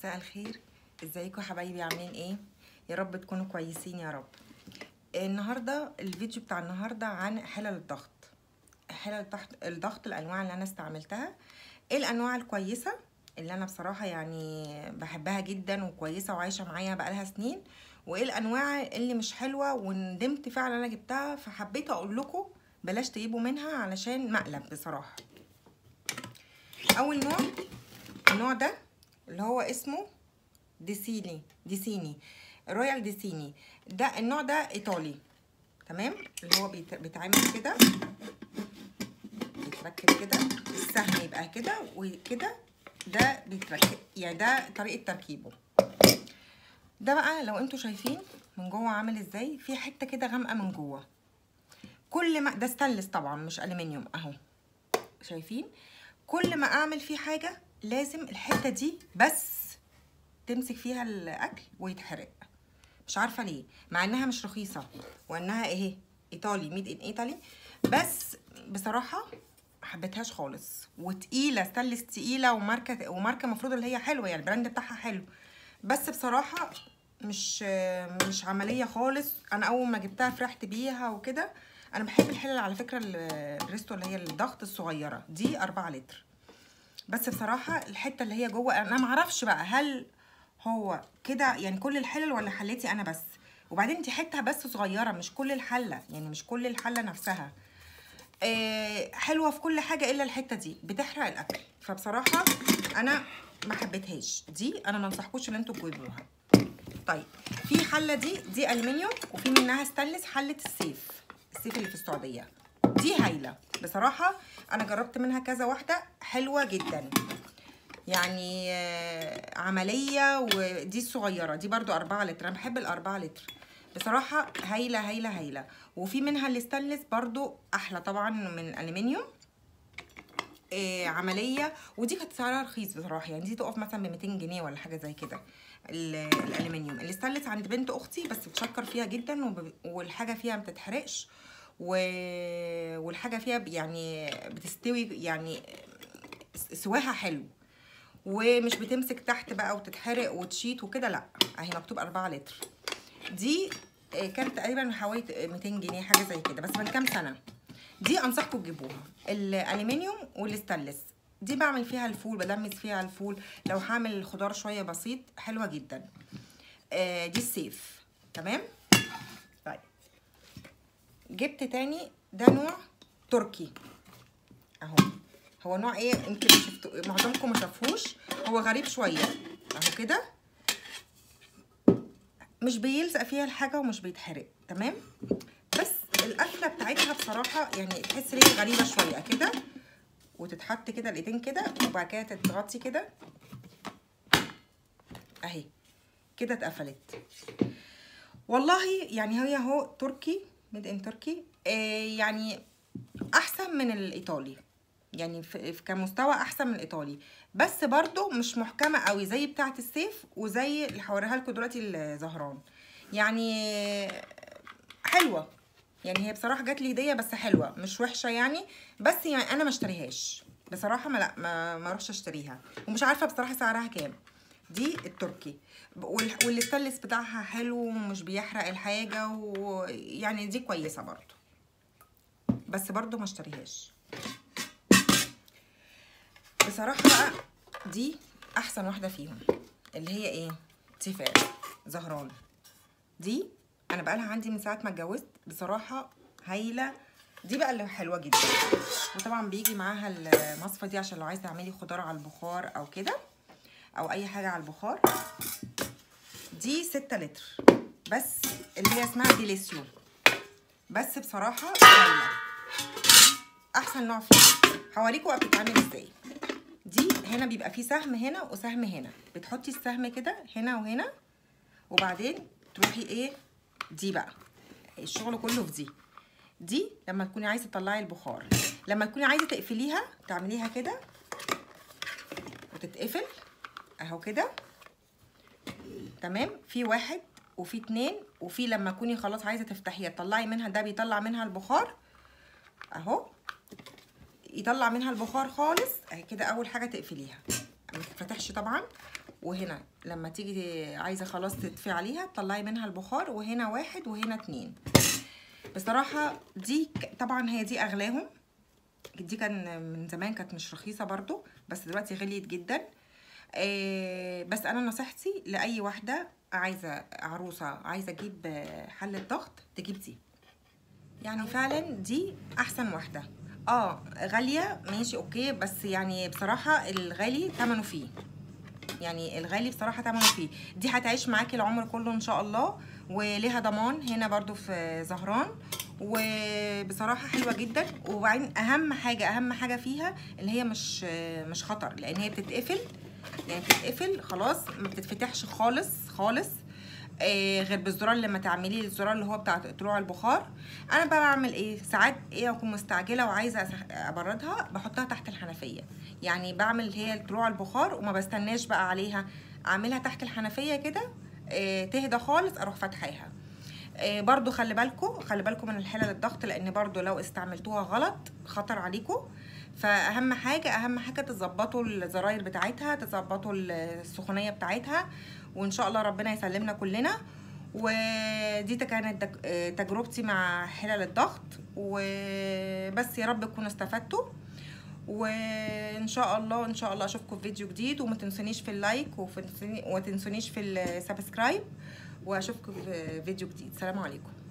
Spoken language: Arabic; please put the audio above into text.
مساء الخير. ازيكم يا حبايبي؟ عاملين ايه؟ يا رب تكونوا كويسين يا رب. النهارده الفيديو بتاع النهارده عن حلل الضغط. حلل الضغط الانواع اللي انا استعملتها، ايه الانواع الكويسه اللي انا بصراحه يعني بحبها جدا وكويسه وعايشه معايا بقالها سنين، وايه الانواع اللي مش حلوه وندمت فعلا انا جبتها، فحبيت اقول لكم بلاش تجيبوا منها علشان مقلب بصراحه. اول نوع النوع ده اللي هو اسمه ديسيني رويال ديسيني. ده النوع ده ايطالي، تمام؟ اللي هو بيتعمل كده، بيتركب كده، السهم يبقى كده وكده، ده بيتركب يعني ده طريقه تركيبه. ده بقى لو انتوا شايفين من جوه عامل ازاي، في حته كده غامقه من جوه. كل ما ده ستانلس طبعا مش الومنيوم اهو، شايفين؟ كل ما اعمل فيه حاجه لازم الحته دي بس تمسك فيها الاكل ويتحرق. مش عارفه ليه، مع انها مش رخيصه وانها ايه ايطالي، ميد ان ايطالي، بس بصراحه ما حبيتهاش خالص. وتقيله، ستانلس تقيله، وماركه المفروض اللي هي حلوه يعني البراند بتاعها حلو، بس بصراحه مش عمليه خالص. انا اول ما جبتها فرحت بيها وكده. انا بحب الحلل على فكره الريستو اللي هي الضغط الصغيره دي 4 لتر، بس بصراحه الحته اللي هي جوه انا معرفش بقى هل هو كده يعني كل الحلل ولا حلتي انا بس. وبعدين دي حته بس صغيره، مش كل الحله، يعني مش كل الحله نفسها. حلوه في كل حاجه الا الحته دي بتحرق الاكل، فبصراحه انا ما حبيتهاش دي. انا ما انصحكوش ان انتوا تجيبوها. طيب في حله دي الومنيوم، وفي منها ستانلس، حله السيف اللي في السعوديه دي هايله بصراحه. انا جربت منها كذا واحده حلوه جدا يعني عمليه. ودي الصغيره دي برضو 4 لتر، انا بحب ال4 لتر بصراحه، هايله هايله هايله. وفي منها الستانلس برضو احلى طبعا من الالومنيوم، عمليه. ودي كانت سعرها رخيص بصراحه، يعني دي تقف مثلا ب 200 جنيه ولا حاجه زي كده. الالومنيوم الستانلس عند بنت اختي بس بتشكر فيها جدا، والحاجه فيها ما بتتحرقش، والحاجه فيها يعني بتستوي يعني سواها حلو، ومش بتمسك تحت بقى وتتحرق وتشيت وكده، لا. اهي مكتوب 4 لتر. دي كانت تقريبا حوالي 200 جنيه حاجه زي كده، بس من كام سنه. دي انصحكم تجيبوها. الالومنيوم والستانلس دي بعمل فيها الفول، بدمس فيها الفول، لو هعمل الخضار شويه بسيط، حلوه جدا. دي السيف، تمام. طيب جبت تاني ده نوع تركي اهو. هو نوع ايه؟ يمكن معظمكم ما شافوش، هو غريب شويه اهو كده، مش بيلزق فيها الحاجه ومش بيتحرق، تمام. بس القفله بتاعتها بصراحه يعني تحس ان هي غريبه شويه كده، وتتحط كده الايدين كده، وبعد كده تتغطي كده اهي كده اتقفلت. والله يعني هي اهو تركي، ميد ان تركي، يعني احسن من الايطالي، يعني في كمستوى احسن من الايطالي، بس برضو مش محكمه قوي زي بتاعه السيف وزي اللي هوريها لكم دلوقتي الزهران. يعني حلوه، يعني هي بصراحه جات لي هديه بس حلوه مش وحشه يعني. بس يعني انا ما اشتريهاش بصراحه، ما اروحش اشتريها، ومش عارفه بصراحه سعرها كام. دي التركي، والستانلس بتاعها حلو ومش بيحرق الحاجه، ويعني دي كويسه برضو، بس برضو ما اشتريهاش بصراحه. بقى دي احسن واحده فيهم، اللي هي ايه؟ تيفال زهران. دي انا بقالها عندي من ساعه ما اتجوزت بصراحه، هايله. دي بقى اللي حلوه جدا، وطبعا بيجي معاها المصفى دي عشان لو عايزه تعملي خضار على البخار او كده، او اي حاجه على البخار. دي 6 لتر بس، اللي هي اسمها ديليسيو، بس بصراحه هايله، احسن نوع فيها. هوريكم بقى بتتعمل ازاي. دي هنا بيبقى فيه سهم هنا وسهم هنا، بتحطي السهم كده هنا وهنا، وبعدين تروحي ايه، دي بقى الشغل كله في دي لما تكوني عايزه تطلعي البخار. لما تكوني عايزه تقفليها تعمليها كده وتتقفل اهو كده، تمام. في 1 وفي 2، وفي لما تكوني خلاص عايزه تفتحيها تطلعي منها، ده بيطلع منها البخار اهو، يطلع منها البخار خالص اهي كده. اول حاجه تقفليها ما تتفتحش طبعا، وهنا لما تيجي عايزه خلاص تطفي عليها تطلعي منها البخار، وهنا 1 وهنا 2. بصراحه دي طبعا هي دي اغلاهم، دي كان من زمان كانت مش رخيصه برضو، بس دلوقتي غليت جدا. بس انا نصيحتي لاي واحده عايزه عروسه عايزه تجيب حله ضغط تجيب دي، يعني فعلا دي احسن واحده. غاليه ماشي اوكي، بس يعني بصراحه الغالي ثمنه فيه، يعني الغالي بصراحه ثمنه فيه. دي هتعيش معاكي العمر كله ان شاء الله، وليها ضمان هنا برضو في زهران، وبصراحه حلوه جدا. وبعدين اهم حاجه فيها اللي هي مش خطر، لان هي بتتقفل، يعني بتتقفل خلاص ما بتتفتحش خالص غير بالزرار. لما تعملي الزرار اللي هو بتاع طلوع البخار، انا بقى بعمل ايه ساعات اكون مستعجله وعايزه ابردها، بحطها تحت الحنفيه، يعني بعمل هي طلوع البخار وما بستناش بقى عليها، اعملها تحت الحنفيه كده تهدى خالص اروح فاتحاها. برضو خلي بالكم من الحلل الضغط، لان برضو لو استعملتوها غلط خطر عليكم. فاهم حاجه تظبطوا الزراير بتاعتها، تظبطوا السخونيه بتاعتها، وان شاء الله ربنا يسلمنا كلنا. ودي كانت تجربتي مع حلل الضغط، وبس يا رب تكونوا استفدتوا، وان شاء الله اشوفكم في فيديو جديد. وما تنسونيش في اللايك وما تنسونيش في السبسكرايب، واشوفكم في فيديو جديد. سلام عليكم.